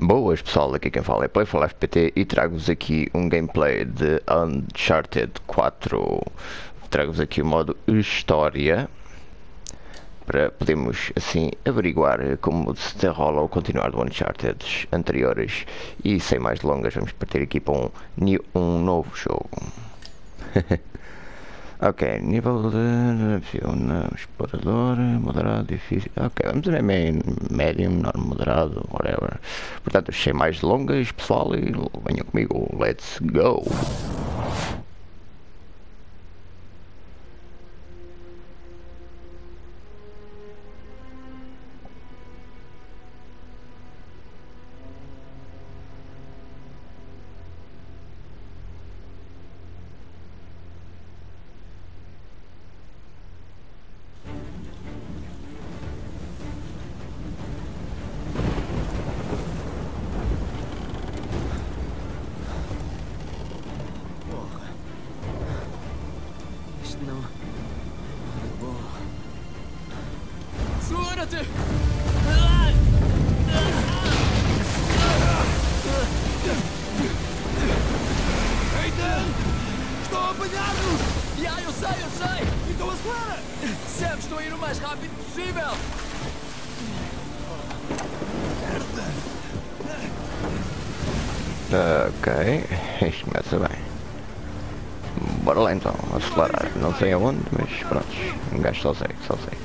Boas pessoal, aqui quem fala é Playful FPT e trago-vos aqui um gameplay de Uncharted 4. Trago-vos aqui o modo História para podermos assim averiguar como se desenrola o continuar do Uncharted anteriores. E sem mais delongas vamos partir aqui para um novo jogo. Ok, nível de explorador, moderado, difícil. Ok, vamos ver médio, normal, moderado, whatever. Portanto, sem mais delongas, pessoal, e venham comigo. Let's go! Isto não é bom. Segura-te! Ethan! Estou a apanhar-nos! Eu sei! Então acelera! Sam, estou a ir o mais rápido possível! Ok, isto começa bem. Bora lá então, acelerar. Não sei aonde, mas pronto, um gajo só sei.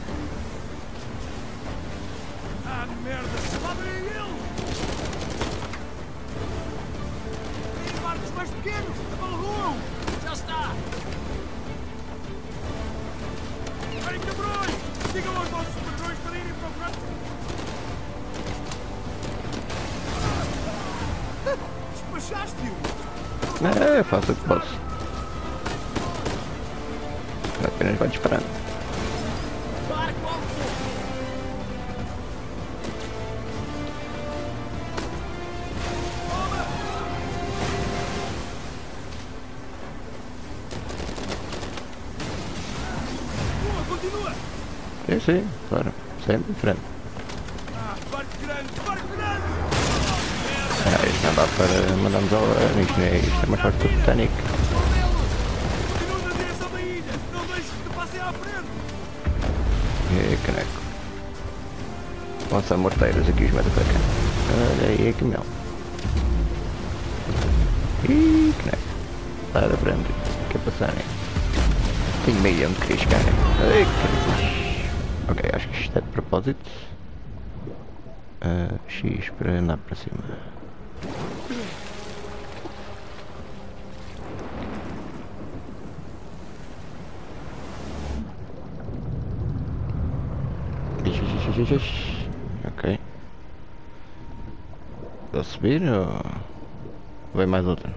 Ah, merda! Lá vem ele! Tem barcos mais pequenos! Abalroam! Já está! Ei, cabrões! Digam aos nossos patrões para irem procurar... Despachaste-o! É, faço o que posso. Apenas vai disparando. Barco ao fogo! Continua! Sim, claro, sempre diferente. Barco grande! Barco grande! Isto não dá para mandarmos ao isto é mais forte que o Titanic. Continua na direção da ilha! Não deixes que te passem à frente! E caneco. Lança morteiros aqui os motherfuckers. Olha aí que mel. Ih, caneco. Sai da frente. O que é passarem? Tenho meio onde queria chegar. Ai, caneco. Ok, acho que isto é de propósito. X para andar para cima. Ok. Vou subir ou vem mais outra?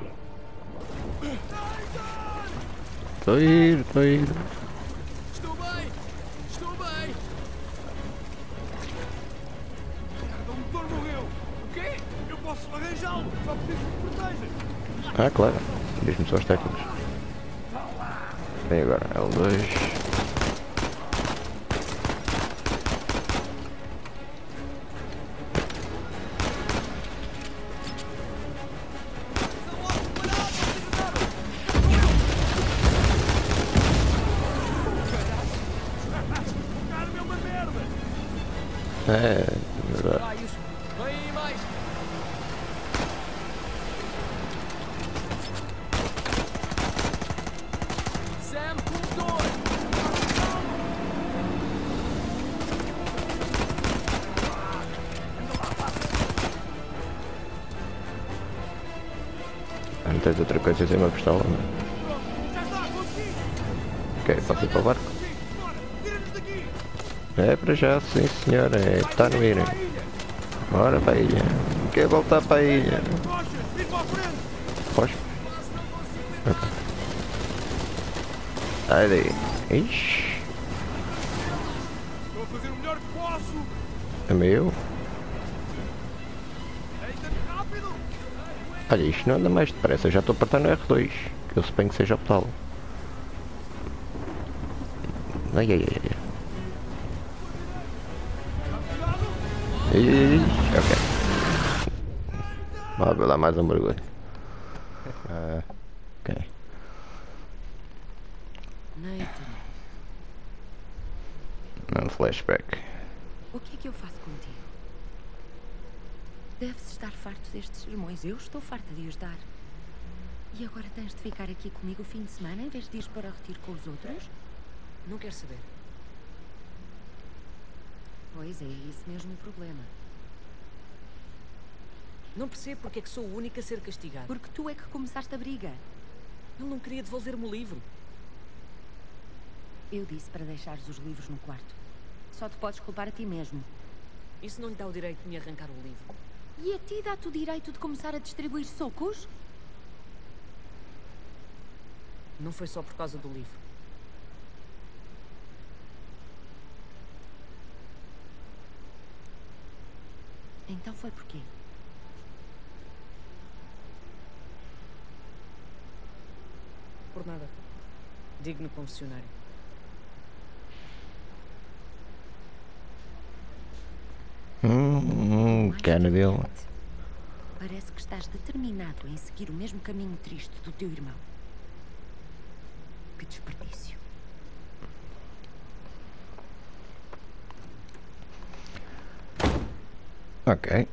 Estou a ir. Estou bem! Estou bem! O motor morreu! O quê? Eu posso arranjá-lo! Só preciso de proteja! Claro. Diz-me só as técnicas. E agora? L2. Carme é uma merda! É verdade. Raios! Vem aí mais! Sam, motor! Não tens outra coisa sem uma pistola, não Pronto! Já está! Consegui! Ok, posso ir para o barco? Sim! Bora! Tira-nos daqui! É para já, sim senhor, está no ir. Para a ilha! Bora para a ilha. Quer voltar para a ilha? Rochas! Vem para a frente! Pois? Ok. Sai daí. Ixi, Estou a fazer o melhor que posso! é meu. Eita, rápido! Olha, isto não anda mais depressa, eu já estou a apertar no R2, que eu suponho que seja optá-lo. Ai. Ok. Lá vai lá mais um mergulho. Ok. Nathan, Um flashback. o que é que eu faço contigo? Deves estar farto destes sermões. Eu estou farta de os dar. E agora tens de ficar aqui comigo o fim de semana em vez de ir para o retiro com os outros? Não quero saber. Pois é, isso mesmo o problema. Não percebo porque é que sou o único a ser castigado. Porque tu é que começaste a briga. Ele não queria devolver-me o livro. Eu disse para deixares os livros no quarto. Só te podes culpar a ti mesmo. Isso não lhe dá o direito de me arrancar o livro. E a ti dá-te o direito de começar a distribuir socos? Não foi só por causa do livro. Então foi porquê? Por nada. Digo no confessionário. Cara dele. Parece que estás determinado em seguir o mesmo caminho triste do teu irmão. Que desperdício. Ok.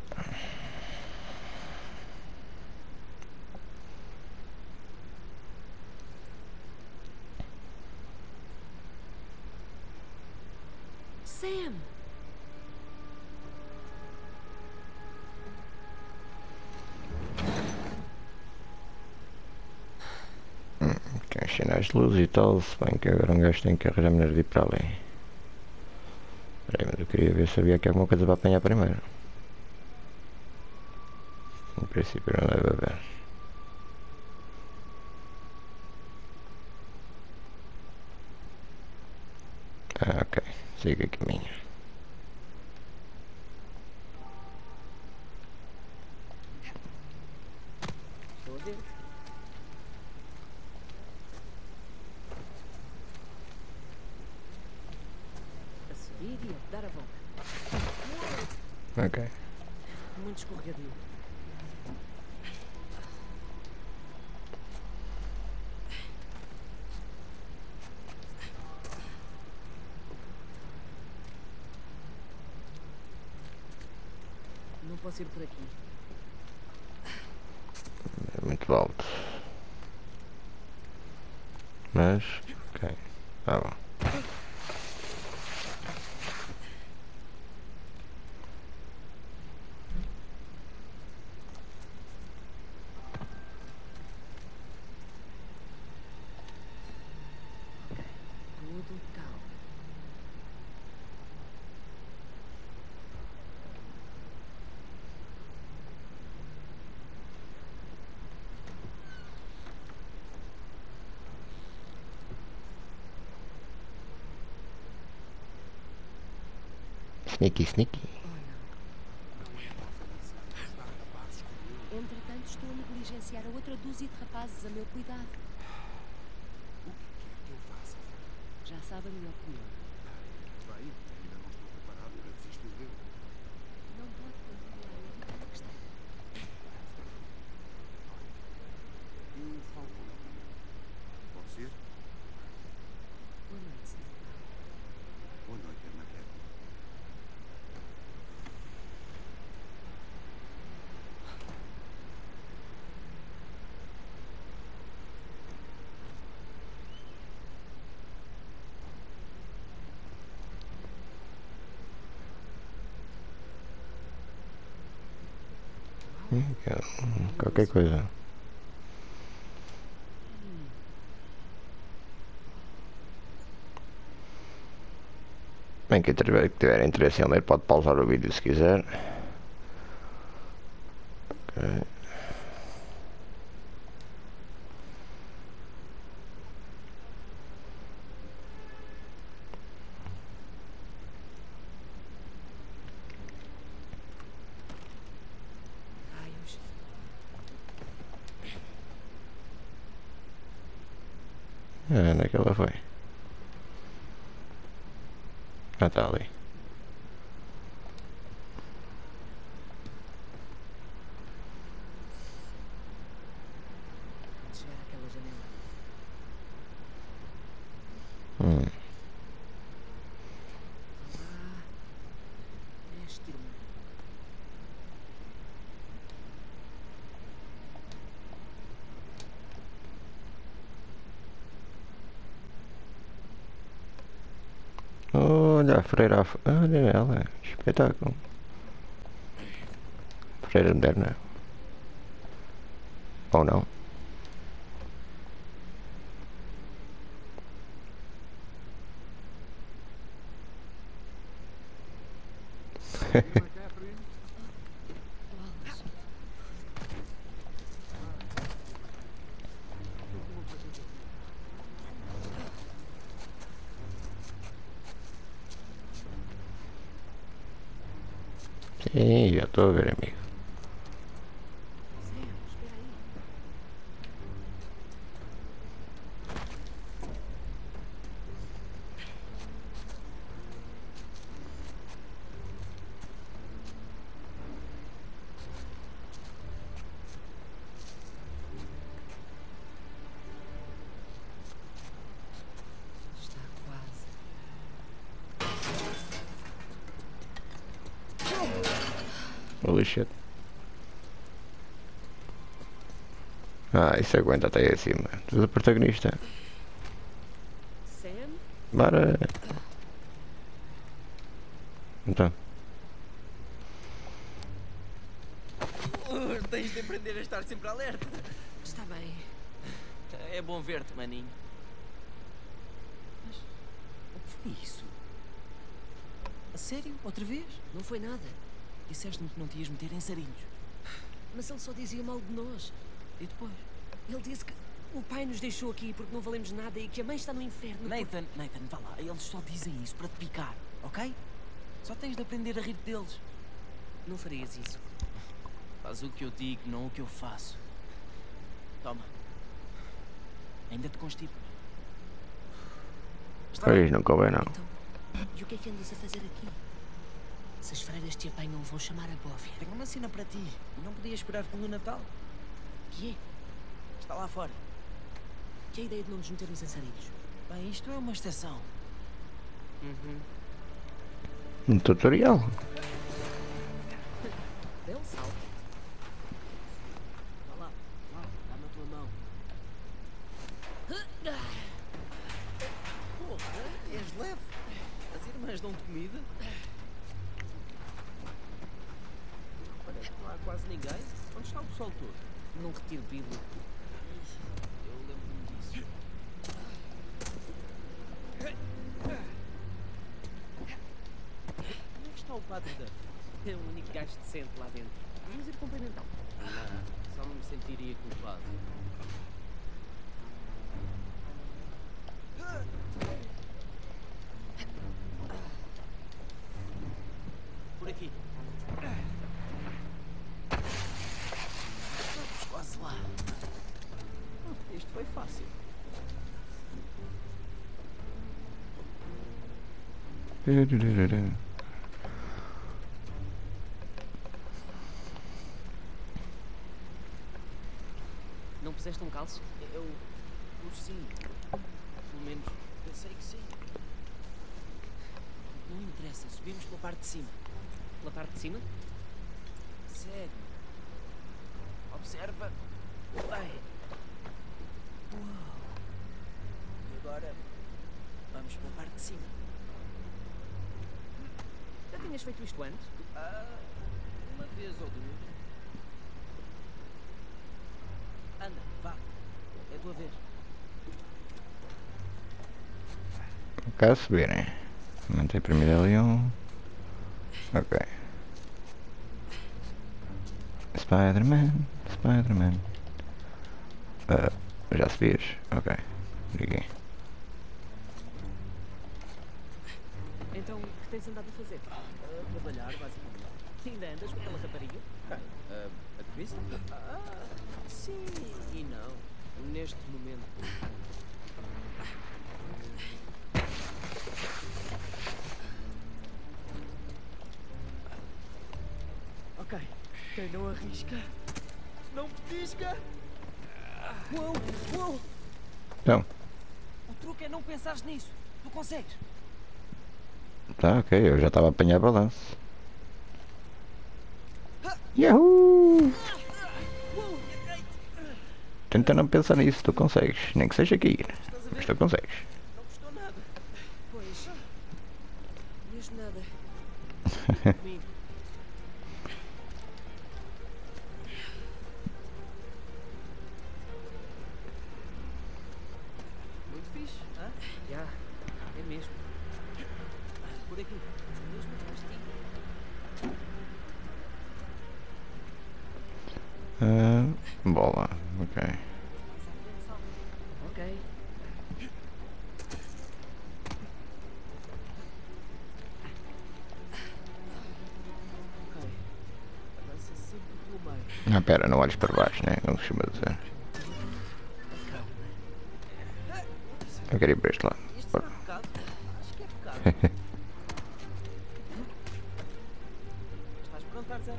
Sam! Tem os sinais de luz e tal, se bem que agora um gajo tem que arranjar maneira de ir para ali. Peraí, mas eu queria ver se havia aqui alguma coisa para apanhar primeiro. Em princípio não deve haver. Ah, ok. Siga o caminho. Estou a ver. A subir e a dar a volta. Ok. Muito escorregadio. Não posso ir por aqui. É muito alto. Mas, ok. Tá bom. Tudo calmo. Sneaky, sneaky. Entretanto, estou a negligenciar a outra dúzia de rapazes a meu cuidado. O que quer que eu faça? Já sabe a minha opinião. Bem, ainda não estou preparado para desistir dele. Não pode continuar a evitar a questão. Eu falo com ele. Pode ser? Boa noite, senhor. Boa noite, Armageddon. Qualquer coisa. Bem, quem tiver interesse em ler pode pausar o vídeo se quiser. Ok. Raios. Onde é que ela foi? Ah, está ali. Olha a freira, olha ela, espetáculo. Freira moderna. Ou não? Sim, já estou a ver, amigo. Sam, espera aí. Está quase. Holy shit. Ah, isso aguenta até aí acima. Tu és o protagonista. Sam? Bora. Então. Tens de aprender a estar sempre alerta. Está bem. É bom ver-te, maninho. Mas o que foi isso? A sério? Outra vez? Não foi nada. Disseste-me que não te ias meter em sarilhos. Mas ele só dizia mal de nós. E depois? Ele disse que o pai nos deixou aqui porque não valemos nada e que a mãe está no inferno. Nathan, vá lá. Eles só dizem isso para te picar, ok? Só tens de aprender a rir deles. Não farias isso. Faz o que eu digo, não o que eu faço. Toma. Ainda te constipas. Pois, não convém não. Então, e o que é que andas a fazer aqui? Se as freiras te apanham, vão chamar a bófia. Tenho uma cena para ti. E não podia esperar pelo Natal. Que é? Está lá fora. Que é a ideia de não nos metermos em sarilhos? Bem, isto é uma estação. Um tutorial. Belo salto. Vá lá, dá-me a tua mão. Porra, és leve. As irmãs dão-te comida? Parece que não há quase ninguém. Onde está o pessoal todo? Num retiro bíblico. Eu lembro-me disso. Onde é que está o padre Duff? É o único gajo decente lá dentro. Vamos ir cumprimentá-lo. Não, só não me sentiria culpado. Por aqui. Estamos quase lá. Isto foi fácil. Não puseste um calço? Eu pus sim. Pelo menos pensei que sim. Não interessa, subimos pela parte de cima. Pela parte de cima? Segue. Observa. Bem. Uau. E agora vamos pela parte de cima. Já tinhas feito isto antes? Uma vez ou duas. Anda, vá. É a tua vez. Cá subirem. Mantém primeiro ali um. Ok. Spider-Man. Já subias? Ok. Liguei. Então, o que tens andado a fazer? A trabalhar, basicamente. Ainda andas com aquela rapariga? A Chris? Sim e não. Neste momento. Ok. Quem não arrisca, não petisca. Uou! Então, O truque é não pensares nisso. Tu consegues. tá ok, eu já estava a apanhar balanço. Yahoo! Tenta não pensar nisso, tu consegues. Nem que seja aqui. Estás a ver? Mas tu consegues. Não custou nada. Pois. vejo nada. Comigo. Muito fixe, hã? Já, é mesmo. Por aqui. Mesmo atrás de ti. Bola, ok. Mais à frente, salta. Ok. Ok. Avança sempre pelo meio. Ah, pera, não olhes para baixo, né? Como costuma dizer. Eu quero ir para este lado. Isto Bora. será pecado? Acho que é pecado. Estás pronto, Tarzan?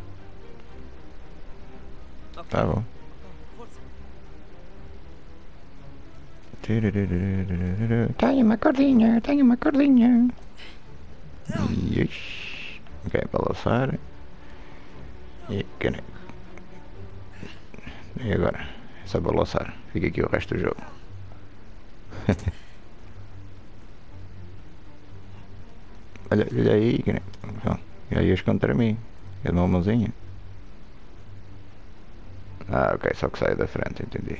Ok. Tá bom. Ok, força. Tenho uma cordinha, tenho uma cordinha. Yes. Ok, balançar. E caneco. E agora? É só balançar. Fica aqui o resto do jogo. Olha aí, caneco. Já ias contra mim. É de uma mãozinha. Ah, ok, só que sai da frente, entendi.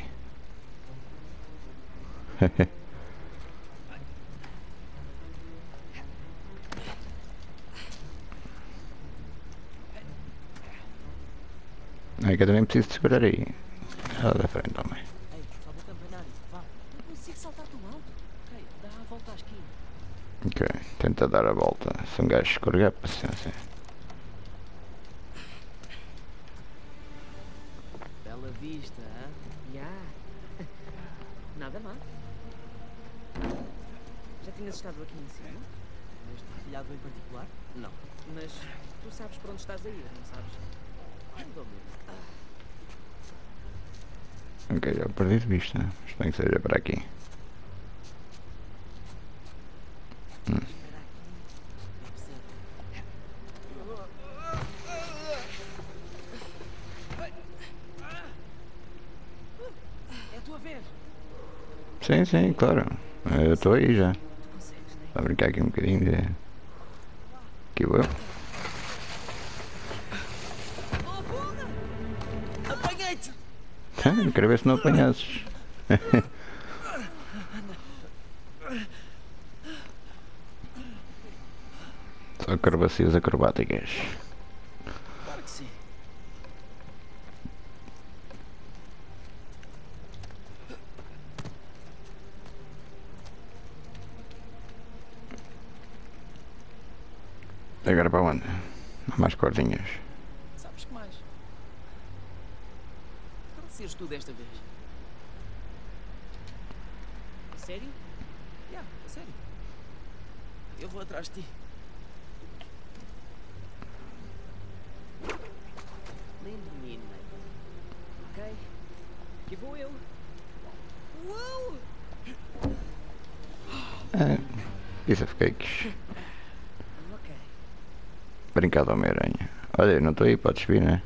É que eu também preciso de segurar aí. Ela da frente também. Ei, só vou campanar isso. Vá. Não consigo saltar tão alto. Ok, dá a volta à esquina. Ok, tenta dar a volta. Se um gajo escorregar, paciência. Bela vista, hã? Já. Nada má. Já tinhas estado aqui em cima? Neste telhado em particular? Não. Mas tu sabes para onde estás a ir, não sabes? Mais ou menos. Ok, já perdi de vista. Espero que seja para aqui. Espera aqui. Observa. É a tua vez. Sim, sim, claro. Eu estou aí já. Tu consegues, né? Vou brincar aqui um bocadinho de... Aqui vou eu. Oh, porra! Apanhei-te! Quero ver se não apanhasses. Só acrobacias acrobáticas. Claro que sim. Agora para onde? Há mais cordinhas. Sabes que mais? Para seres tu desta vez. A sério? Já, a sério. Eu vou atrás de ti. Lindo menino, né? Ok. Aqui vou eu. Uau! Piece of cakes. Ok. Brincar de Homem-Aranha. Olha, eu não estou aí, podes vir, né?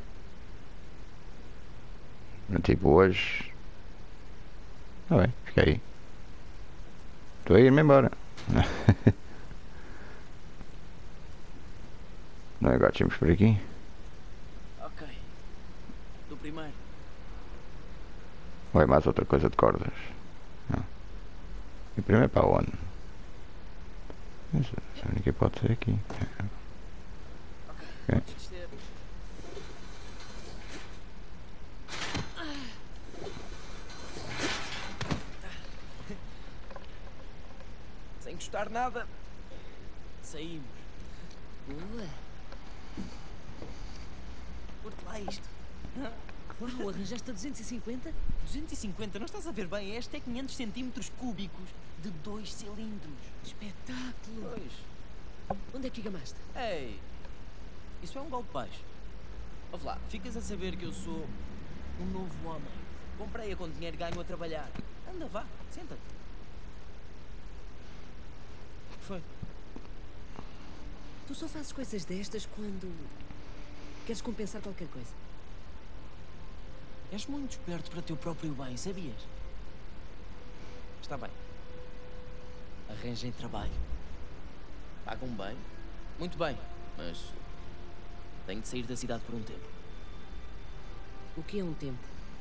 Não, tipo hoje. Ah bem, fica aí. Estou a ir-me embora. Não, agora temos por aqui. Ok. Do primeiro. Ou é mais outra coisa de cordas? Não. E primeiro para onde? Mas a única pode ser aqui. Ok. Ok. Podes descer. Sem custar nada. Saímos. Boa. Curte lá isto. Uau, arranjaste a 250? 250, não estás a ver bem? Este é 500 centímetros cúbicos de 2 cilindros. Espetáculo. Pois. Onde é que gamaste? Ei, isso é um golpe baixo. Ouve lá, ficas a saber que eu sou um novo homem. Comprei-a com dinheiro ganho a trabalhar. Anda, vá, senta-te. O que foi? Tu só fazes coisas destas quando queres compensar qualquer coisa. És muito esperto para teu próprio bem, sabias? Está bem. Arranjem trabalho. Pagam bem. Muito bem, mas tenho de sair da cidade por um tempo. O que é um tempo?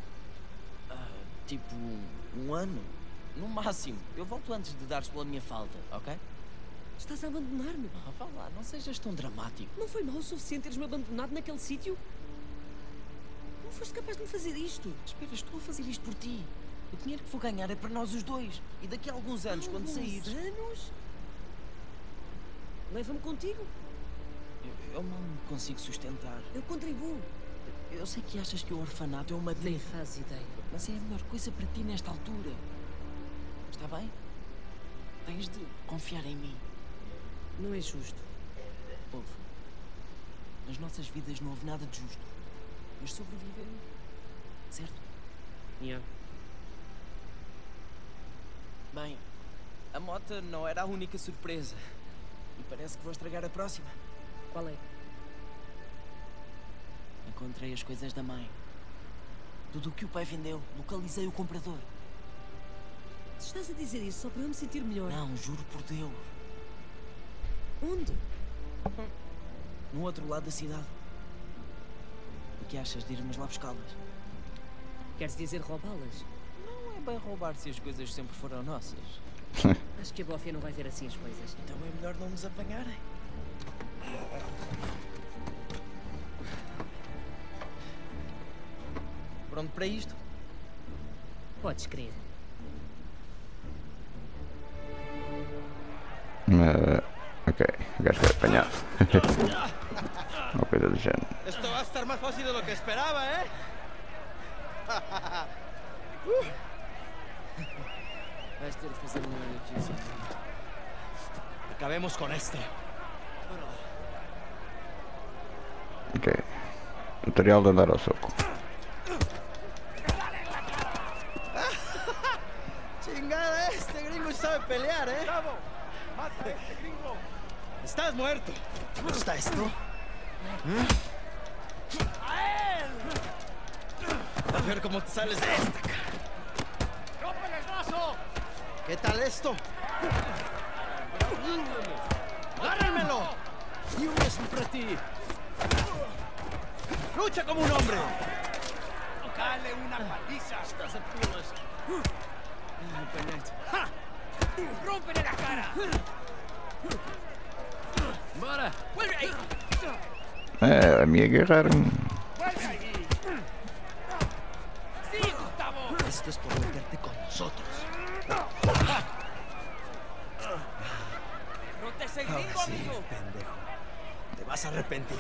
Tipo, um ano. No máximo. Eu volto antes de dares pela minha falta, ok? Estás a abandonar-me? Vá lá, não sejas tão dramático. Não foi mau o suficiente teres-me abandonado naquele sítio? Não foste capaz de me fazer isto? Espera, estou a fazer isto por ti. O dinheiro que vou ganhar é para nós os dois. E daqui a alguns anos, quando saíres... anos? Leva-me contigo. Eu não me consigo sustentar. Eu contribuo. Eu sei que achas que o orfanato é uma Nem delícia, faz ideia. mas é a melhor coisa para ti nesta altura. Está bem? Tens de confiar em mim. Não é justo. Ouve. Nas nossas vidas não houve nada de justo. Mas sobrevivemos. Certo? Yeah. Bem, a mota não era a única surpresa. E parece que vou estragar a próxima. Qual é? Encontrei as coisas da mãe. Tudo o que o pai vendeu. Localizei o comprador. Se estás a dizer isso só para eu me sentir melhor. Não, juro por Deus. Onde? No outro lado da cidade. O que achas de irmos lá buscá-las? Queres dizer roubá-las? Não é bem roubar se as coisas sempre foram nossas. Acho que a Bófia não vai ver assim as coisas. Então é melhor não nos apanharem. Pronto para isto? Podes crer. Ok, o gajo foi apanhado. Uma coisa do género. Esto va a estar más fácil de lo que esperaba, ¿eh? Vais ter de fazer um olho aqui, sim. Acabemos con este. Ok. Tutorial de andar ao soco. Chingada, este gringo sabe pelear, ¿eh? ¡Mata a este gringo! Estás muerto. ¿Cómo está esto? A ver cómo te sales de esta. ¡Rómpele el brazo! ¿Qué tal esto? ¡Agárrenmelo! E o mesmo para ti. ¡Lucha como un hombre! ¡Dale una paliza! Estás a pulas. Apanhei-te. ¡Rómpele la cara! Bora! Vuelve aí! É, a minha agarraram-me. ¡Vuelve ahí! ¡Sí, Gustavo! Esto es por meterte con nosotros. ¡Rota ese Ahora gringo, sí, amigo! pendejo. Te vas a arrepentir.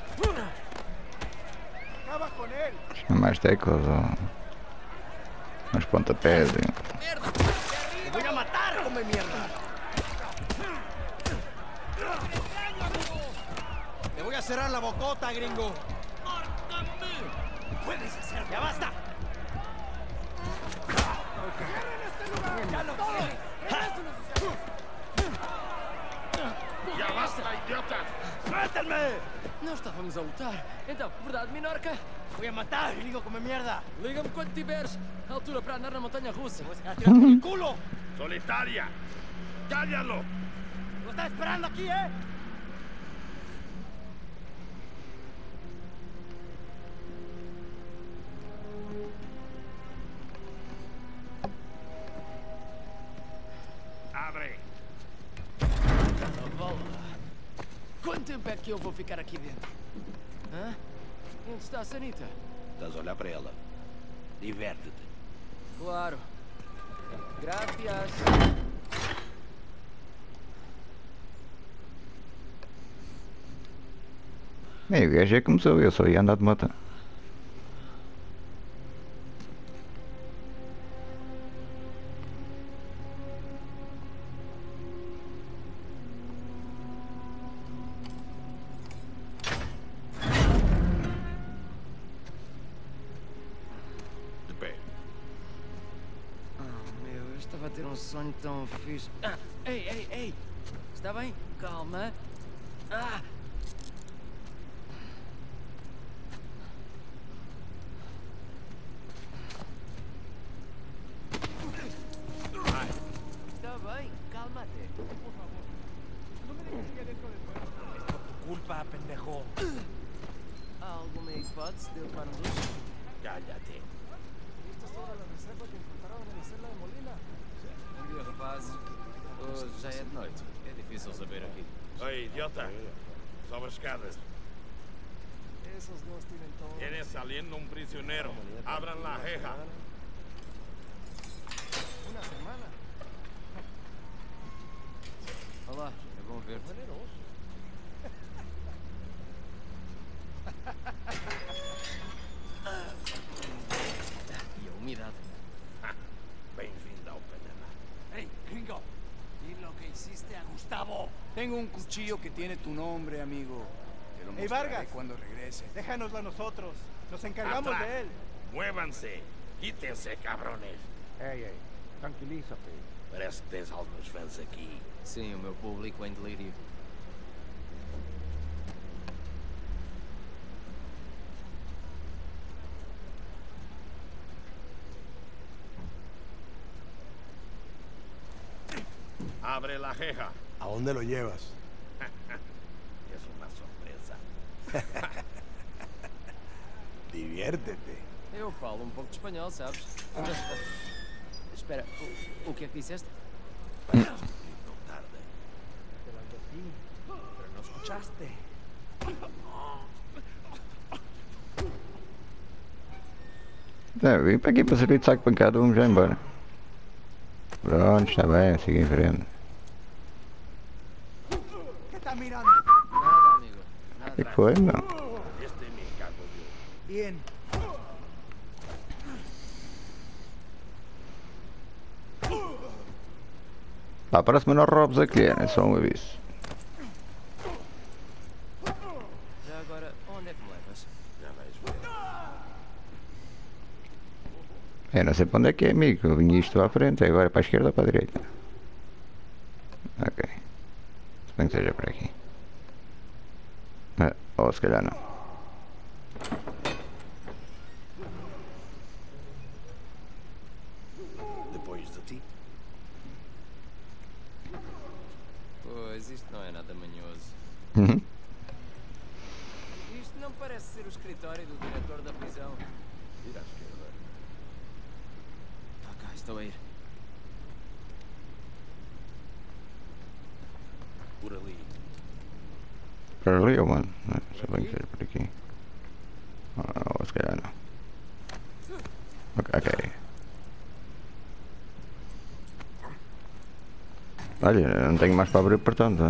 ¡Acaba con él! Mais teclas ou uns pontapés. ¡Te voy a matar, come mierda! Te voy a cerrar la bocota, gringo. ¡Puedes hacerlo! ¡Ya basta! ¡Ya lo sé! ¡Ya basta, idiota! ¡Suéltenme! Não estávamos a lutar. Então, verdade, Minorca? Voy a matar, gringo, come mierda. Liga-me quando tiveres. Altura para andar na montanha russa. ¡Te vas a tirar por el culo! ¡Solitaria! ¡Cállalo! ¡Lo está esperando aquí, eh! ¡Abre! Bola. Quanto tempo é que eu vou ficar aqui dentro? Hã? Onde está a Sanita? Estás a olhar para ela. Diverte-te. Claro. Gracias. Bem, o gajo já começou, eu só ia andar de moto. De pé. Oh, meu, eu estava a ter um sonho tão fixe. Ei! Está bem? Calma. Ah! Está bem, calma-te. Por favor. Não me deixes pendejo. Há alguma hipótese de eu tomar um duche? Cállate. Esta es toda la reserva que encontraron en la celda de Molina. Bom dia, rapazes. Hoje já é de noite. É difícil saber aqui. Oi, idiota. Sobe as escadas. Esos dos tienen todo. Viene saliendo un prisionero. Abran la reja. Una semana. Olá, é bom ver-te. Generoso. E a umidade. Bem-vindo ao Panamá. Hey, gringo. Di lo que hiciste a Gustavo. Tengo un cuchillo que tiene tu nombre, amigo. Te lo Hey, mostraré Vargas. cuando regrese. Déjanoslo a nosotros. Nos encargamos Atrás. de él. Muévanse. Quítense, cabrones. Ei, tranquiliza-te. Parece que tens alguns fãs aqui. Sim, o meu público em delírio. Abre la reja. ¿A dónde lo llevas? Es una sorpresa. Diviértete. Eu falo um pouco de espanhol, sabes? Espera, o que é que disseste? No tarde. Te lo advertí, pero no escuchaste. Vim para aqui para servir de saco de pancada, vamos já embora. Pronto, está bem, siga em frente. ¿Qué estás mirando? Nada, amigo. O Nada. que foi, não? Este me encargo yo. Bien. Para a próxima não roubos a cliente, é só um aviso. Já agora, onde é que me levas? Já vais ver. Eu não sei para onde é que é, amigo. Eu vim isto à frente, agora para a esquerda ou para a direita. Ok. Se bem que seja por aqui. Ou se calhar não. Depois de ti. Pois, isto não é nada manhoso. Uhum. Isto não parece ser o escritório do diretor da prisão. Vira à esquerda. Ok, estou a ir. Por ali. Para ali ou mano? Não, se bem que seja por aqui. Ou se calhar não. Ok. Olha, eu não tenho mais para abrir, portanto.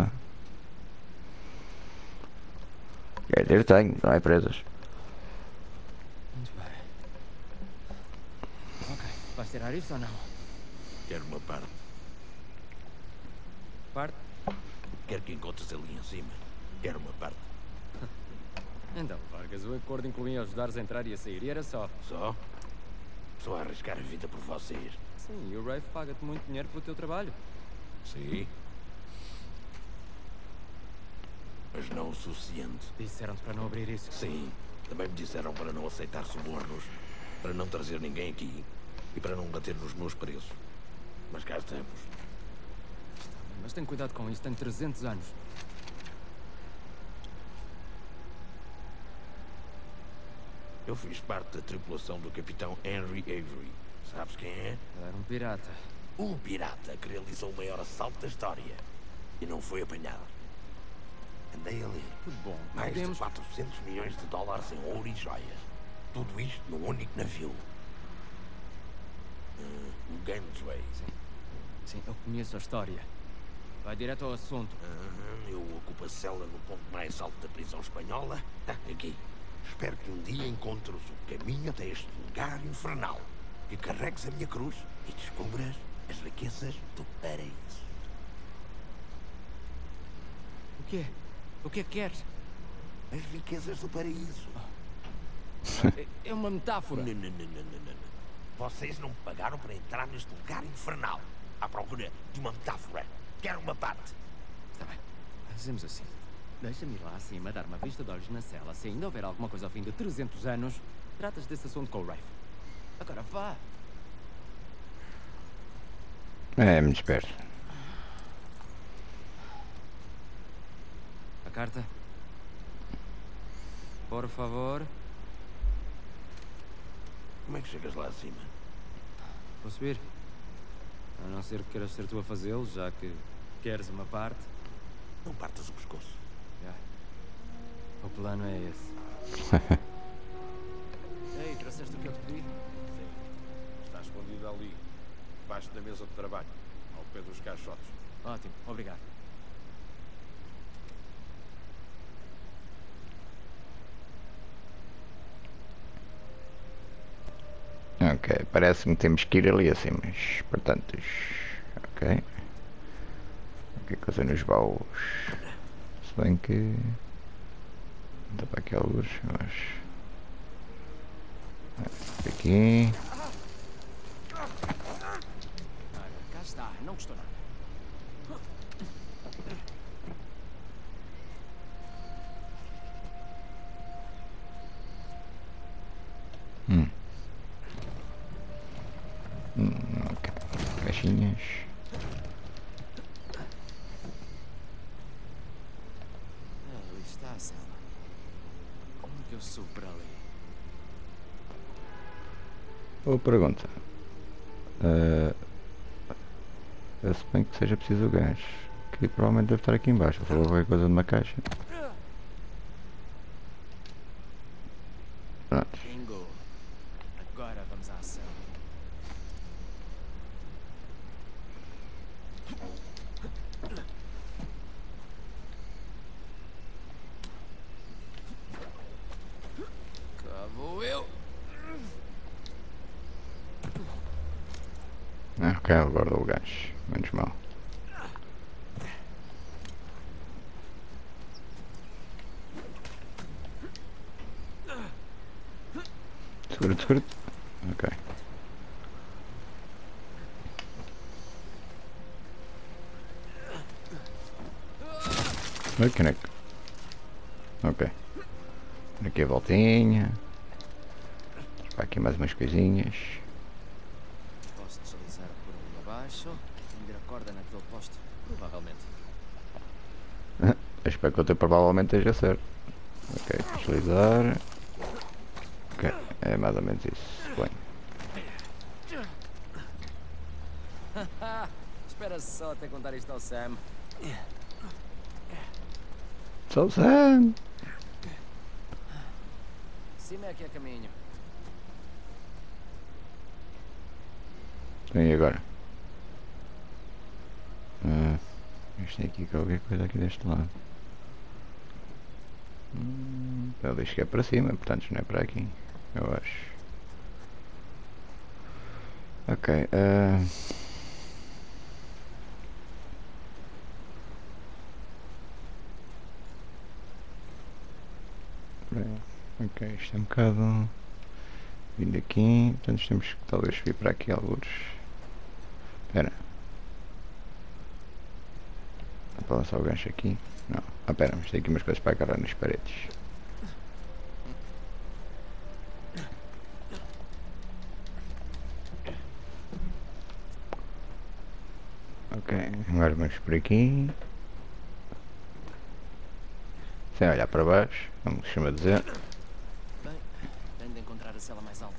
Quer dizer, tenho, não é presas. Muito bem. Ok, vais tirar isto ou não? Quero uma parte. Parte? Quero que encontres ali em cima. Quero uma parte. Então, Vargas, o acordo incluía ajudares a entrar e a sair, e era só. Só? Só a arriscar a vida por vocês. Sim, e o Rafe paga-te muito dinheiro pelo teu trabalho. Sim. Mas não o suficiente. Disseram-te para não abrir isso. Sim. Também me disseram para não aceitar subornos, para não trazer ninguém aqui e para não bater nos meus preços. Mas cá estamos. Mas tem cuidado com isso, tem 300 anos. Eu fiz parte da tripulação do capitão Henry Avery. Sabes quem é? Era um pirata. Um pirata que realizou o maior assalto da história e não foi apanhado. Andei a ler. Tudo bom. Mais Podemos... de 400 milhões de dólares em ouro e joias. Tudo isto num único navio. O Gunsway. Sim, eu conheço a história. Vai direto ao assunto. Eu ocupo a cela no ponto mais alto da prisão espanhola. Aqui. Espero que um dia encontres o caminho até este lugar infernal. Que carregues a minha cruz e descubras as riquezas do paraíso. O quê? O que é que queres? As riquezas do paraíso. É uma metáfora. Não. Vocês não me pagaram para entrar neste lugar infernal. À procura de uma metáfora. Quero uma parte. Está bem. Fazemos assim. Deixa-me ir lá acima, dar uma vista de olhos na cela. Se ainda houver alguma coisa ao fim de 300 anos, tratas desse assunto com o Rafe. Agora vá. É, me disperso. A carta? Por favor. Como é que chegas lá acima? Vou subir. A não ser que queiras ser tu a fazê-lo, já que queres uma parte. Não partas o pescoço. Já. O plano é esse. Ei, trouxeste o que eu te pedi? Sim. Está escondido ali, debaixo da mesa de trabalho, ao pé dos caixotes. Ótimo, obrigado. Ok, parece-me que temos que ir ali assim, mas portanto. Ok. Que coisa nos baús. Se bem que. Dá para aqui alguns, mas. Aqui. Cá está, não custou nada. Ok. Caixinhas. Ali está a cela. Como que eu subo para ali? Boa pergunta. Se bem que seja preciso o gás. Que provavelmente deve estar aqui em baixo. Ou qualquer coisa numa caixa. Pronto. Bingo. Agora vamos à ação. Cá vou eu. Ok, agora dou o gás. Menos mal. Segura-te, segura-te. Ok. Oi, caneco. Ok. Aqui a voltinha. Para aqui mais umas coisinhas. Posso deslizar por ali abaixo. Prender a corda naquele poste. Provavelmente. Espero que o teu provavelmente esteja certo. Ok, deslizar. Ok, é mais ou menos isso. Bem. Espera só até contar isto ao Sam. Sou Sam! Cima é que é caminho. E agora? Isto tem aqui qualquer coisa aqui deste lado. Ele diz que é para cima, portanto não é para aqui. Eu acho. Ok. Ok, isto é um bocado vindo aqui, portanto temos que talvez vir para aqui alguns. Espera. Dá para lançar o gancho aqui? Não. Ah, espera, mas tem aqui umas coisas para agarrar nas paredes. Ok, agora vamos por aqui. Sem olhar para baixo, como se costuma dizer. Bem, tenho de encontrar a cela mais alta.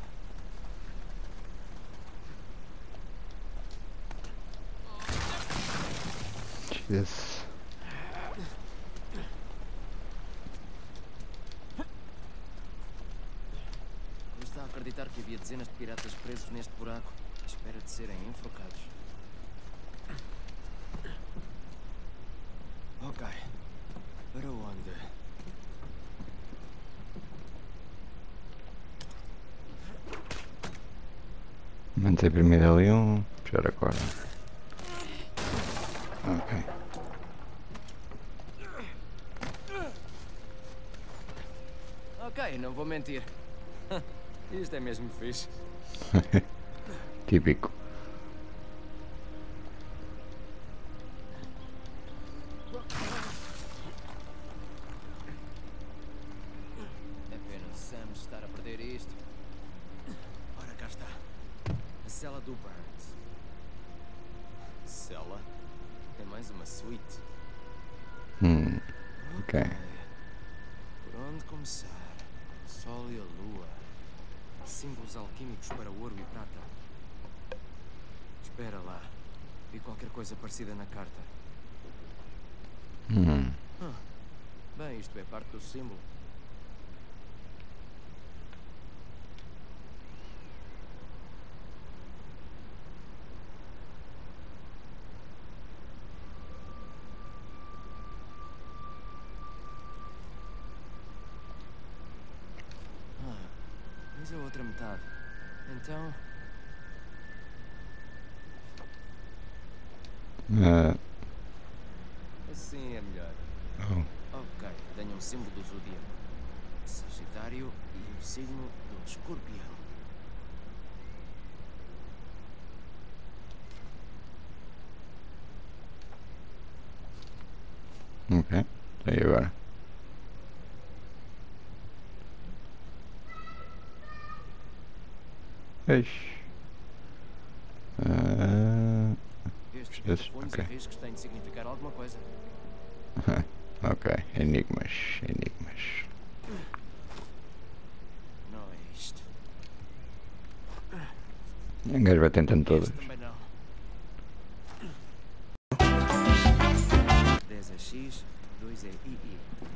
Jesus. Custa a acreditar que havia dezenas de piratas presos neste buraco, à espera de serem enforcados. Ok. Para onde? Manter primeiro ali um, puxar a corda. Ok. Ok, não vou mentir. Isto é mesmo fixe. Típico. É pena o Sam estar a perder isto. Ora, cá está. A cela do Burns. Cela? É mais uma suíte. Ok. Por onde começar? Sol e a lua. Símbolos alquímicos para ouro e prata. Espera lá. Vi qualquer coisa parecida na carta. Bem, isto é parte do símbolo. Mas a outra metade. Então... Assim é melhor. Ok, tenho um símbolo do zodíaco. Sagitário e o signo do escorpião. Ok, e agora? Estes fundos e riscos têm de significar alguma coisa. Ok, enigmas. Não é isto. O gajo vai tentando todas. Também não. 10 é X, 2 é II.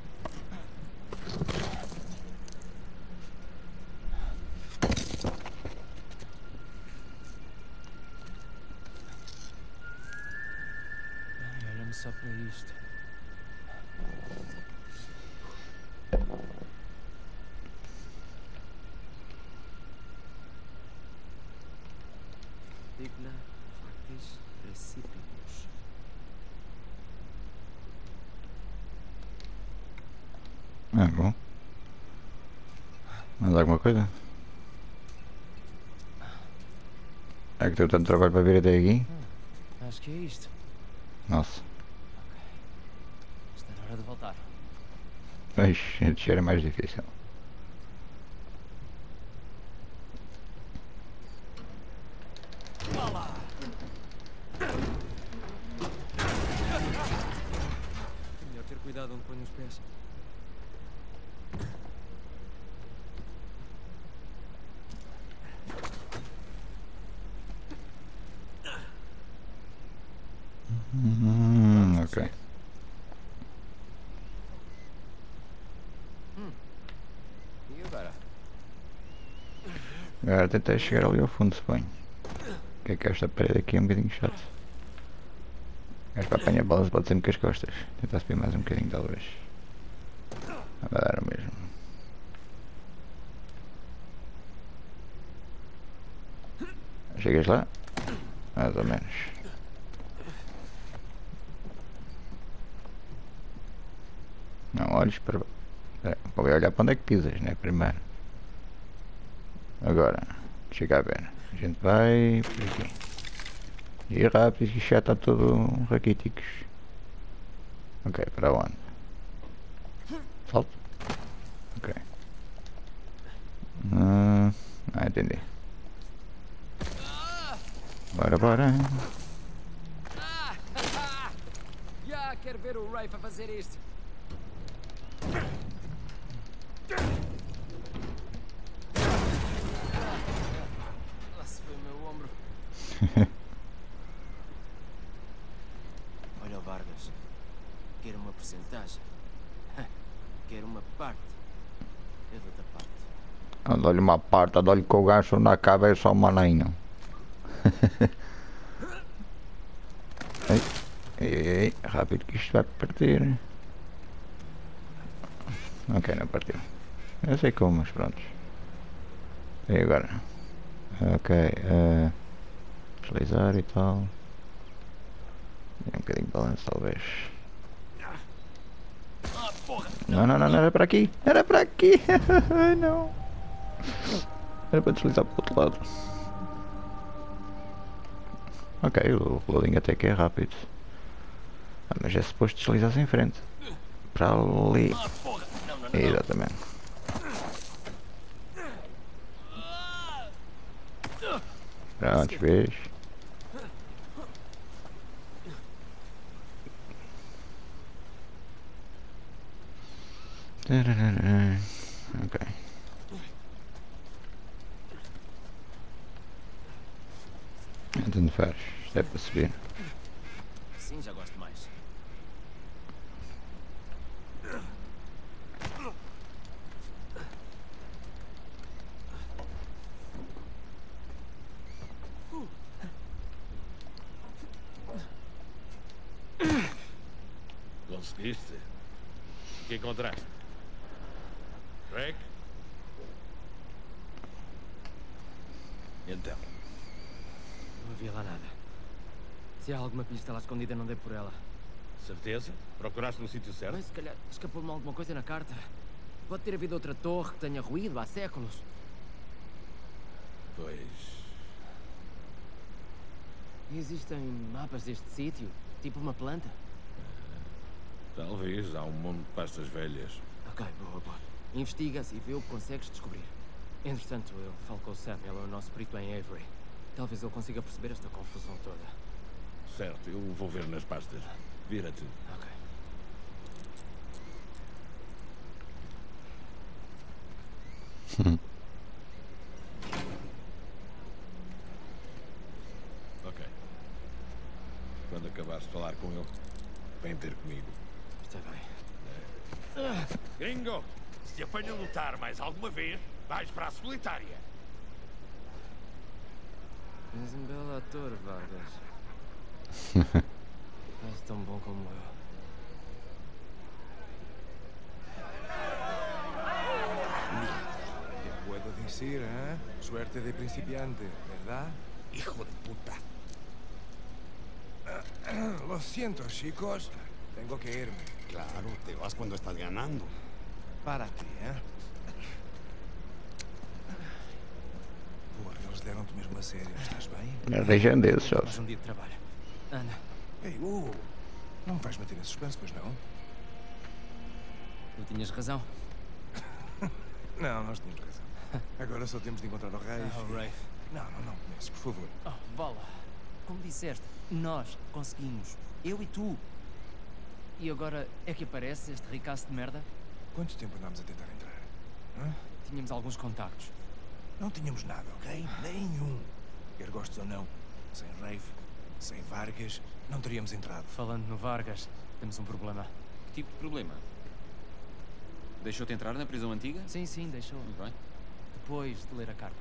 Ai, olha-me só para isto. Digna factis recipimus. Bom. Mais alguma coisa? É que deu tanto trabalho para vir até aqui? Acho que é isto. Nossa. Ok. Está na hora de voltar. Mas descer é mais difícil. É melhor ter cuidado onde põe os pés. Ok. E agora? Agora tentei chegar ali ao fundo, se bem. Que é que esta parede aqui é um bocadinho chato. Mas para apanhar bolas pode sempre com as costas. Tentar subir mais um bocadinho talvez. Vai dar o mesmo. Chegas lá? Mais ou menos. Não olhes para... Vou olhar para onde é que pisas, né? Primeiro. Agora, chega a ver. A gente vai por aqui. E rápido, que já está todo raquíticos. Ok, para onde? Salto? Ok. Entendi. Bora. Já quero ver o Rafe a fazer isto. Lá se foi o meu ombro. Olha o Vargas. Quero uma porcentagem. Quero uma parte. Eu dou-te a parte. Dou-lhe uma parte, dou-lhe com o gancho na cabeça ao maninho. Ei, rápido que isto vai partir. Ok, não partiu. Eu sei como, mas pronto. E agora? Ok, deslizar e tal. Um bocadinho de balanço talvez. Não, era para aqui. Era para aqui. Não. Era para deslizar para o outro lado. Ok, o loading até que é rápido. Mas é suposto deslizar-se em frente. Para ali. Exatamente. Pronto, vês? Ok. veres. Isto é para subir. Sim, já gosto mais. Conseguiste? O que encontraste? Rick? Então? Não havia lá nada. Se há alguma pista lá escondida, não dei por ela. Certeza? Procuraste no sítio certo? Mas se calhar escapou-me alguma coisa na carta. Pode ter havido outra torre que tenha ruído há séculos. Pois... Existem mapas deste sítio? Tipo uma planta? Talvez. Há um monte de pastas velhas. Ok, boa, boa. Investiga-se e vê o que consegues descobrir. Entretanto, eu falo com o Sam, ele é o nosso perito em Avery. Talvez ele consiga perceber esta confusão toda. Certo, eu vou ver nas pastas. Vira-te. Ok. Ok. Quando acabares de falar com ele, vem ter comigo. Está bem. Gringo! Se te apanha a lutar mais alguma vez, vais para a solitária. És um belo ator, Vargas. És tão bom como eu. Te puedo decir, ¿eh? Suerte de principiante, ¿verdad? Hijo de puta. Lo siento, chicos. Tengo que irme. Claro, te vas cuando estás ganando. Para ti, ¿eh? Porra, eles deram-te mesmo a sério. Estás bem? Arranjam desses, Mais Jorge. um dia de trabalho. Anda. Ei, não me vais meter em suspense, pois não? Tu tinhas razão. Não, nós tínhamos razão. Agora só temos de encontrar o Rafe. O Rafe. Não conheces, por favor. Oh, Vala. Como disseste, nós conseguimos. Eu e tu. E agora é que aparece este ricaço de merda? Quanto tempo andámos a tentar entrar? Hã? Tínhamos alguns contactos. Não tínhamos nada, ok? Nenhum. Quer gostes ou não, sem Rafe, sem Vargas, não teríamos entrado. Falando no Vargas, temos um problema. Que tipo de problema? Deixou-te entrar na prisão antiga? Sim, deixou. Muito bem. Depois de ler a carta.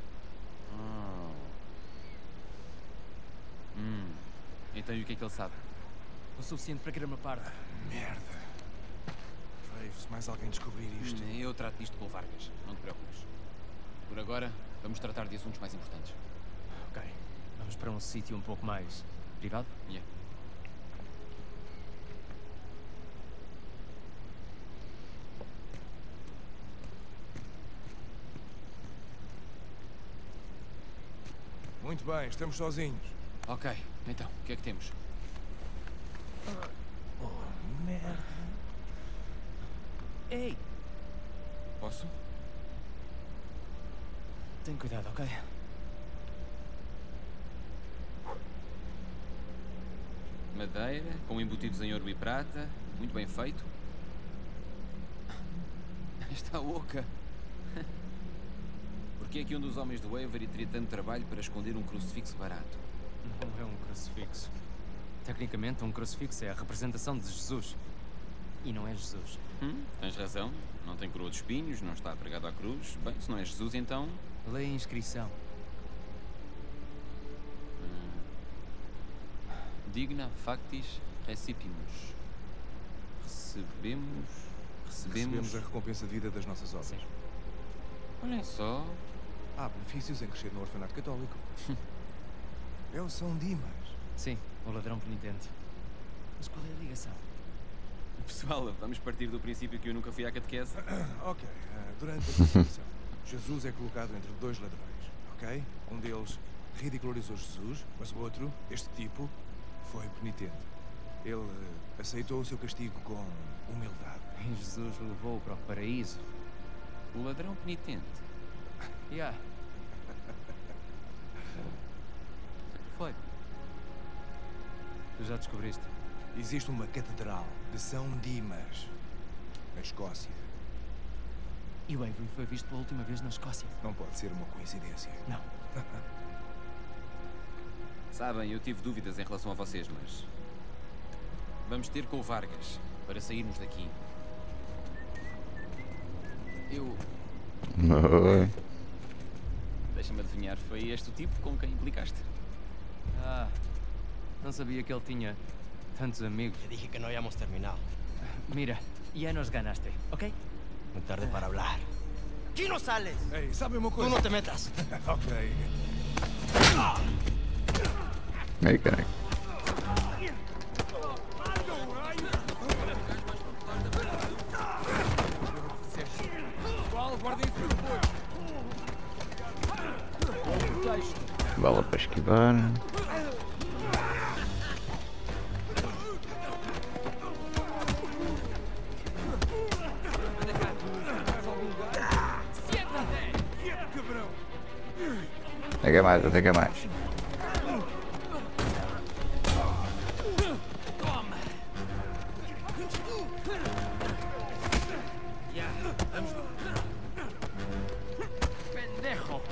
Então e o que é que ele sabe? O suficiente para querer uma parte. Merda. Rafe, se mais alguém descobrir isto... Eu trato disto com o Vargas. Não te preocupes. Por agora, vamos tratar de assuntos mais importantes. Ok. Vamos para um sítio um pouco mais... privado? Yeah. Muito bem, estamos sozinhos. Ok. Então, o que é que temos? Oh, merda. Ei! Posso? Tem cuidado, ok? Madeira, com embutidos em ouro e prata. Muito bem feito. Está oca. Porquê é que um dos homens do Avery teria tanto trabalho para esconder um crucifixo barato? Não é um crucifixo. Tecnicamente, um crucifixo é a representação de Jesus. E não é Jesus. Tens razão. Não tem coroa de espinhos, não está pregado à cruz. Bem, se não é Jesus, então... Lê a inscrição. Digna factis recipimus. Recebemos a recompensa de vida das nossas obras. Sim. Olhem só. Há benefícios em crescer no orfanato católico. É o São Dimas. Sim, o ladrão penitente. Mas qual é a ligação? Pessoal, vamos partir do princípio que eu nunca fui à catequese. Ok, durante a perseguição, Jesus é colocado entre dois ladrões, ok? Um deles ridicularizou Jesus, mas o outro, este tipo, foi penitente. Ele aceitou o seu castigo com humildade. E Jesus o levou para o paraíso. O ladrão penitente. Yeah. Foi. Tu já descobriste? Existe uma catedral de São Dimas, na Escócia. E o Avery foi visto pela última vez na Escócia. Não pode ser uma coincidência. Não. Sabem, eu tive dúvidas em relação a vocês, mas... Vamos ter com o Vargas para sairmos daqui. Oi. Deixa-me adivinhar, foi este o tipo com quem implicaste? Ah, não sabia que ele tinha tantos amigos. Te dije que no habíamos terminado. Mira, ya nos ganaste, ¿ok? Muy tarde para hablar. ¡Aquí no sales! Ei, sabe uma coisa? Tú no te metas. Ok. Aí, caralho. Bala para esquivar. Pega mais, pega mais. Pendejo!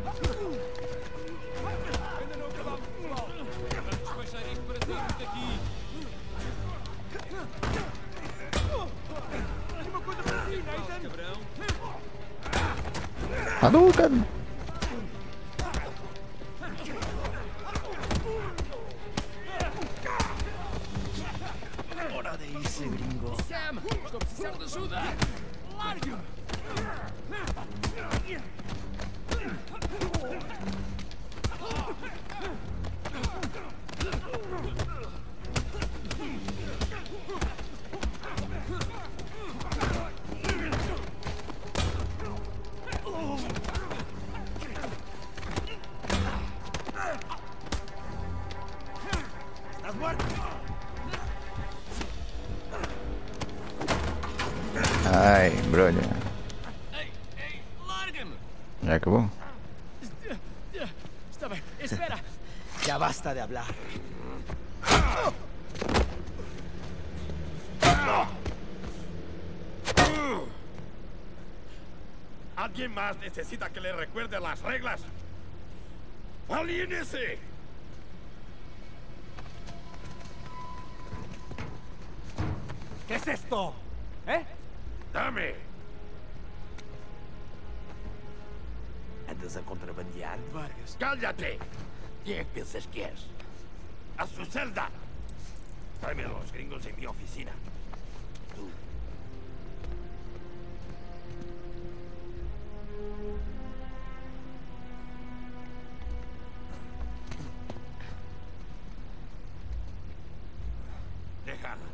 Ainda não acabamos, pessoal! Vamos despachar isto para sairmos daqui! Tem uma coisa para ti, Nathan! Cabrão! Hadouken! Hora de irse, gringo. Sam, estou precisando de ajuda! Larga! ¿Estás muerto? Ai, brother. Ei, larga-me! Já acabou? Está bem, espera! Ya basta de hablar. ¿Alguien más necesita que le recuerde las reglas? ¡Aliénese! ¿Qué es esto? ¿Eh? ¡Dame! ¿Andas a contrabandear? Vargas. ¡Cállate! ¿Quién piensas que es? ¡A su celda! Tráeme a los gringos en mi oficina. Tú. Déjalo.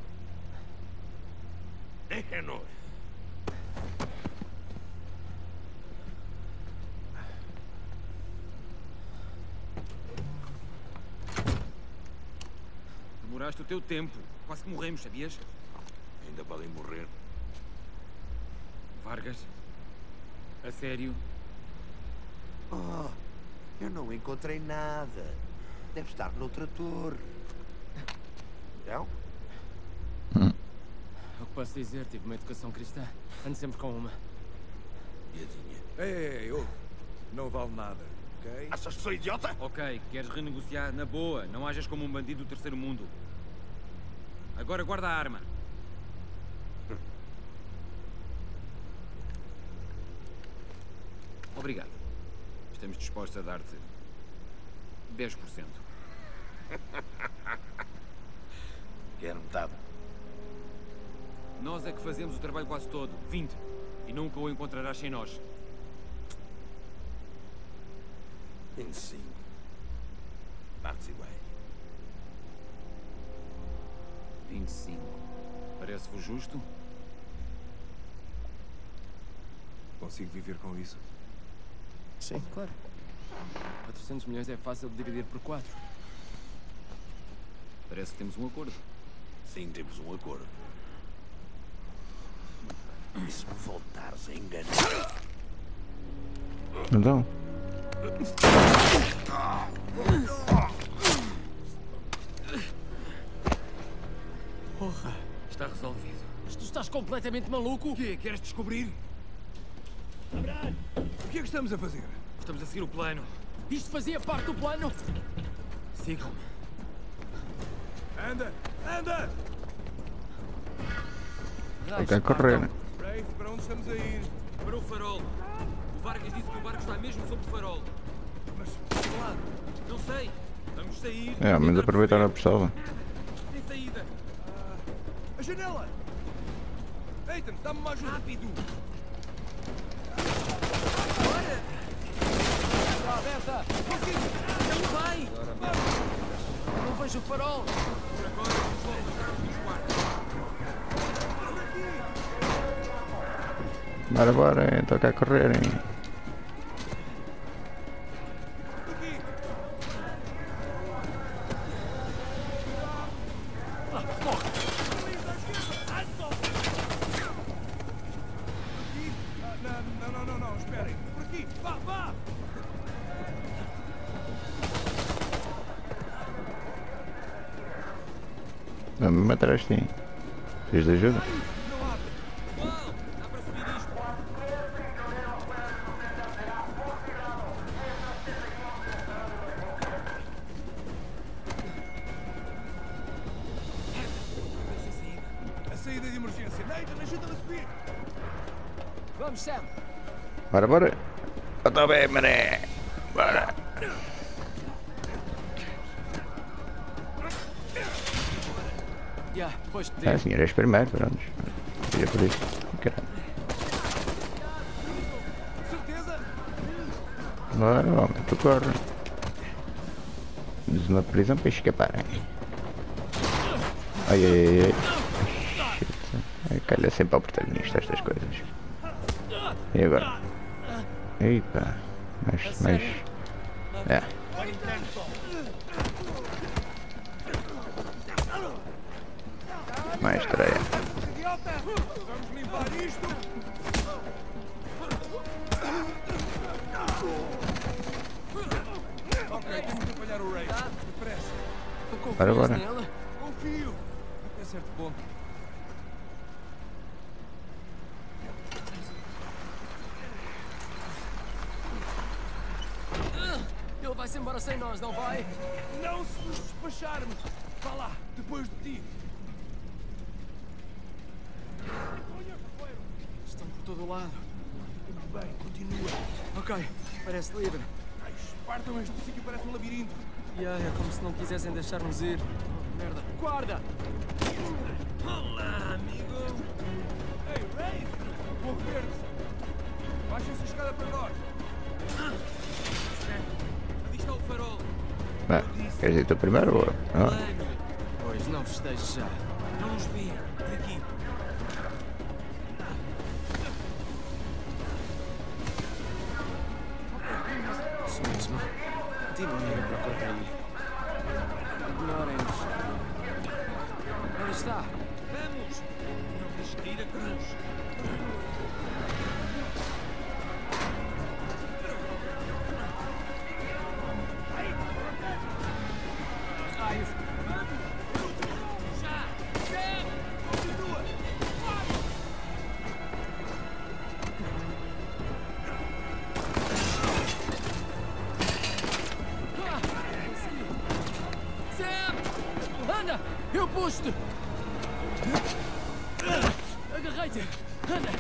Déjenos. Demoraste o teu tempo. Quase que morremos, sabias? Ainda podem morrer. Vargas? A sério? Oh, eu não encontrei nada. Deve estar noutra torre. Então? O que posso dizer? Tive uma educação cristã. Ando sempre com uma. Piadinha. Ei, ouve. Não vale nada, ok? Achas que sou idiota? Ok, queres renegociar na boa. Não hajas como um bandido do terceiro mundo. Agora guarda a arma. Obrigado. Estamos dispostos a dar-te 10%. Quero metade. Nós é que fazemos o trabalho quase todo. 20. E nunca o encontrarás sem nós. 25. Partes iguais. 25. Parece-vos justo? Consigo viver com isso. Sim, claro. 400 milhões é fácil de dividir por 4. Parece que temos um acordo. Sim, temos um acordo. E se me voltares a enganar... Então. Porra! Está resolvido. Mas tu estás completamente maluco? O quê? Queres descobrir? O que é que estamos a fazer? Estamos a seguir o plano. Isto fazia parte do plano? Sigam-me. Anda! Anda! Eu quero correr. Rafe, para onde estamos a ir? Para o farol. O Vargas disse que o barco está mesmo sob o farol. Mas, claro. Não sei. Vamos sair. É, mas aproveitar a pistola. Tem saída. A janela! Nathan, dá-me uma ajuda! Rápido! Está aberta! Não vai! Não vejo o farol! Por agora vamos logo mostrar os quartos. Bora, bora, toca a correr, hein? Não, esperem. Por aqui, vá! Vamos atrás de ti. Precisas de ajuda? Uau! Dá para subir isto! A saída de emergência. Nathan, ajuda-me a subir. Vamos, Sam! Bora, bora! Eu tô bem, mané! Bora! Pois te É, senhor, és primeiro, pronto. Seja por isso. Caramba. Certeza? Bora, homem, tu corre. Diz uma prisão para escapar. Ai. Shit. Calha sempre ao protagonista estas coisas. E agora? Eita. Mas... É. Mais estreia. Vamos limpar isto. Ok, temos que apanhar o Ray. Depressa. Bora, bora. Confio. Até certo ponto. Ele vai-se embora sem nós, não vai? Não se nos despacharmos. Vá lá, depois de ti. Estão por todo o lado. Bem, continua. Ok, parece livre. Ai, espartam, este sítio parece um labirinto. É como se não quisessem deixar-nos ir. Oh, merda. Guarda! Olá, amigo! Ei, Ray! Vou ver-te. Baixa essa escada para nós. Ali está o farol. Queres ir tu primeiro ou... Pois não festejo já. Não nos vê. Por aqui. Isso mesmo. Continuem a procurar aí. Ignorem-nos. Onde está? Vamos! Não deixes cair a cruz. Raios! Já! Sam! Continua! Sam! Anda! Eu puxo-te! Agarrei-te! Anda!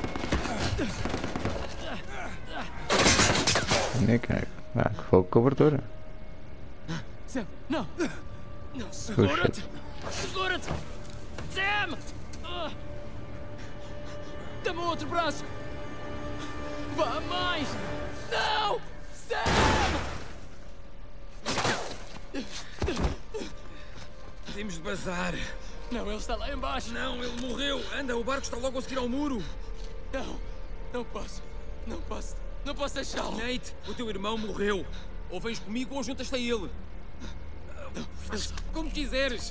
Nem cago. Fogo de cobertura. Sam, não! Não, segura-te! Segura-te! Sam! Dá-me o outro braço! Vá mais! Não! Sam! Temos de bazar. Não, ele está lá embaixo! Não, ele morreu! Anda, o barco está logo a seguir ao muro! Não! Não posso! Não posso! Não posso deixá-lo! Nate, o teu irmão morreu! Ou vens comigo ou juntas-te a ele! Faz como quiseres!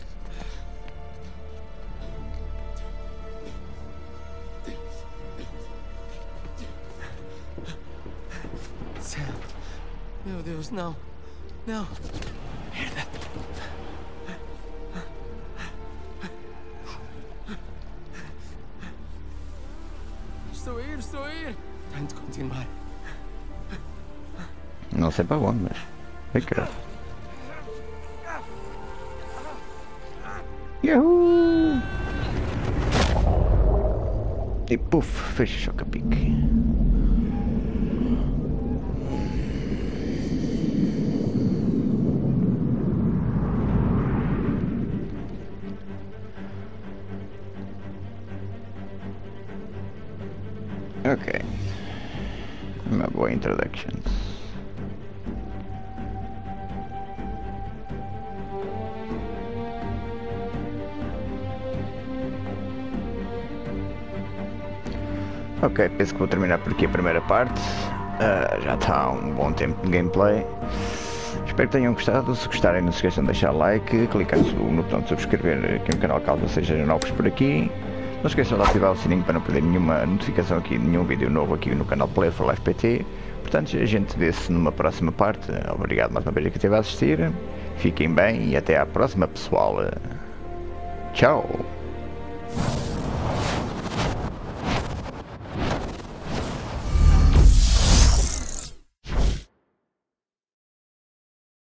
Sam! Meu Deus, não! Não! Merda! Estou a ir! Tenho de continuar. Não sei para onde, mas... Ai, caralho. Yahoo! E puf, fecha o capique. Ok. Uma boa introduction. Ok, penso que vou terminar por aqui a primeira parte. Já está um bom tempo de gameplay. Espero que tenham gostado. Se gostarem, não se esqueçam de deixar like, clicar no botão de subscrever aqui no canal caso sejam novos por aqui. Não se esqueçam de ativar o sininho para não perder nenhuma notificação aqui, nenhum vídeo novo aqui no canal Player for Life PT. Portanto, a gente vê-se numa próxima parte. Obrigado mais uma vez a quem esteve a assistir. Fiquem bem e até à próxima, pessoal. Tchau!